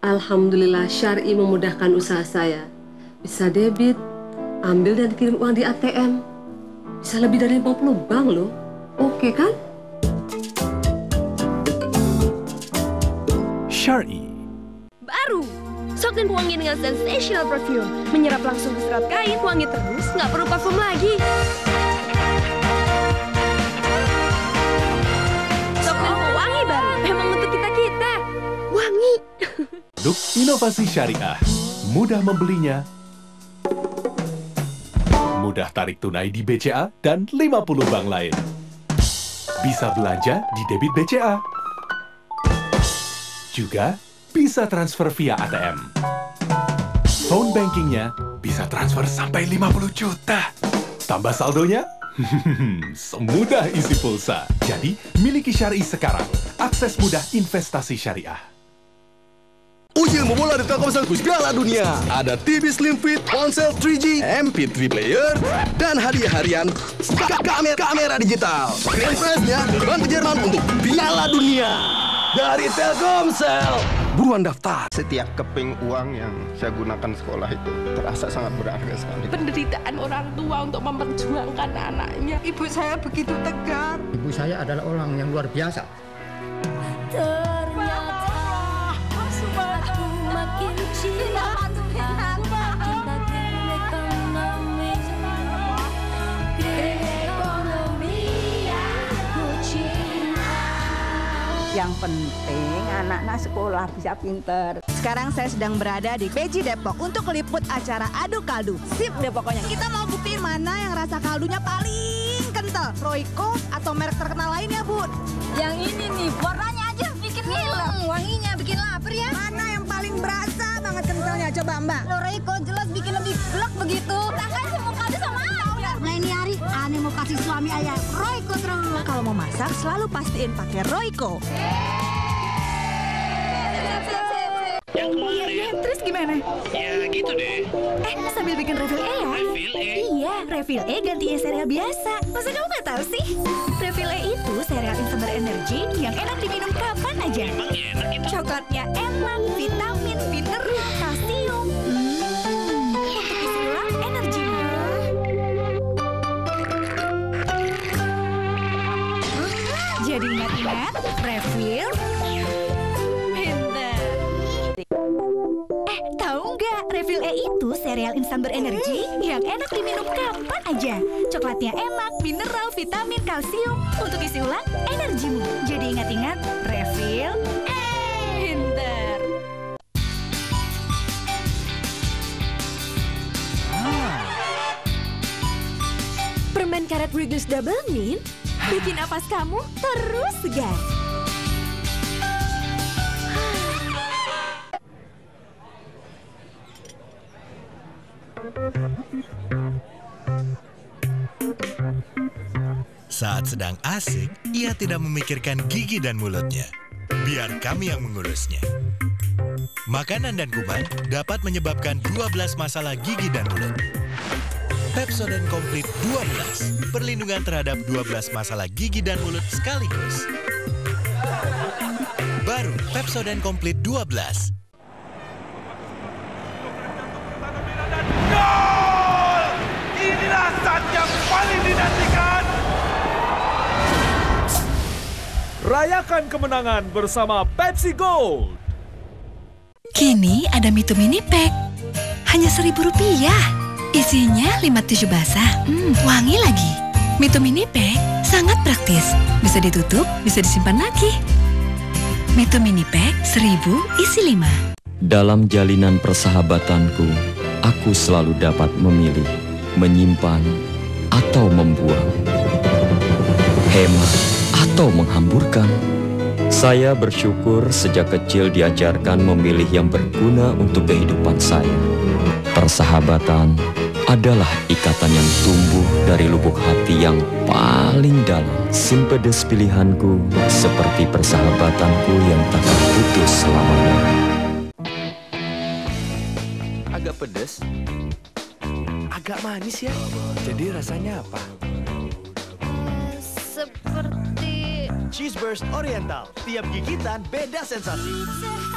Alhamdulillah Syar'i memudahkan usaha saya. Bisa debit, ambil dan kirim uang di ATM. Bisa lebih dari 50 bank loh. Oke kan? Syar'i. Baru, sok dan wangi dengan sensational perfume. Menyerap langsung ke serat kain, wangi terus, nggak perlu parfum lagi. Sok dan wangi baru, memang untuk kita-kita. Wangi. Produk inovasi syariah, mudah membelinya, mudah tarik tunai di BCA dan 50 bank lain. Bisa belanja di debit BCA. Juga bisa transfer via ATM. Phone bankingnya bisa transfer sampai 50 juta. Tambah saldonya? Semudah isi pulsa. Jadi, miliki Syar'i sekarang. Akses mudah investasi syariah. Uji ilmu bola di Telkomsel Quiz Piala Dunia. Ada TV Slim Fit, ponsel 3G, MP3 player, dan hadiah harian kamera digital. Impresnya terbang ke Jerman untuk Piala Dunia. Dari Telkomsel. Buruan daftar. Setiap keping uang yang saya gunakan sekolah itu terasa sangat berharga sekali. Penderitaan orang tua untuk memperjuangkan anaknya. Ibu saya begitu tegar. Ibu saya adalah orang yang luar biasa. Yang penting anak-anak sekolah bisa pinter. Sekarang saya sedang berada di Beji Depok untuk meliput acara Adu Kaldu. Sip deh pokoknya. Kita mau buktiin mana yang rasa kaldunya paling kental. Royco atau merek terkenal lainnya, Bu? Yang ini nih, warnanya aja bikin ngiler. Wanginya bikin lapar ya. Mana yang paling berasa banget kentalnya? Coba Mbak. Royco jelas bikin lebih gelap begitu. Nah kan semua kaldu sama aja. Nah ini hari, aneh mau kasih suami ayah Royco terus. Kalau mau masak selalu pastiin pakai Royco. Yang kemarin. Terus gimana? Ya gitu deh. Sambil bikin refill E ya? Refill E? Iya, refill E ganti E sereal biasa. Masa kamu nggak tahu sih? Refill E itu sereal instan berenergi yang enak diminum kapan aja. Emang ya enak itu? Coklatnya enak, vitamin, mineral, kalsium. Untuk isi ulang energinya. Jadi ingat-ingat, refill. Tahu nggak, refill E itu sereal instan berenergi yang enak diminum kapan aja. Coklatnya enak, mineral, vitamin, kalsium. Untuk isi ulang energimu. Jadi ingat-ingat, refill E. Pinter. Permen karet Wrigley's Double Mint bikin napas kamu terus segar. Saat sedang asik, ia tidak memikirkan gigi dan mulutnya. Biar kami yang mengurusnya. Makanan dan kuman dapat menyebabkan 12 masalah gigi dan mulut. Pepsodent Complete 12, perlindungan terhadap 12 masalah gigi dan mulut sekaligus. Baru Pepsodent Complete 12. Gol! Inilah saat yang paling dinantikan. Rayakan kemenangan bersama Pepsi Gold. Kini ada Mito Mini Pack. Hanya Rp1.000. Isinya 5 tisu basah. Wangi lagi. Mito Mini Pack sangat praktis. Bisa ditutup, bisa disimpan lagi. Mito Mini Pack 1000 isi 5. Dalam jalinan persahabatanku, aku selalu dapat memilih, menyimpan, atau membuang. Hemat atau menghamburkan. Saya bersyukur sejak kecil diajarkan memilih yang berguna untuk kehidupan saya. Persahabatan adalah ikatan yang tumbuh dari lubuk hati yang paling dalam. Simpedes pilihanku seperti persahabatanku yang takkan putus selamanya. Agak pedas, agak manis ya. Jadi rasanya apa? Seperti Cheese Burst Oriental. Tiap gigitan beda sensasi.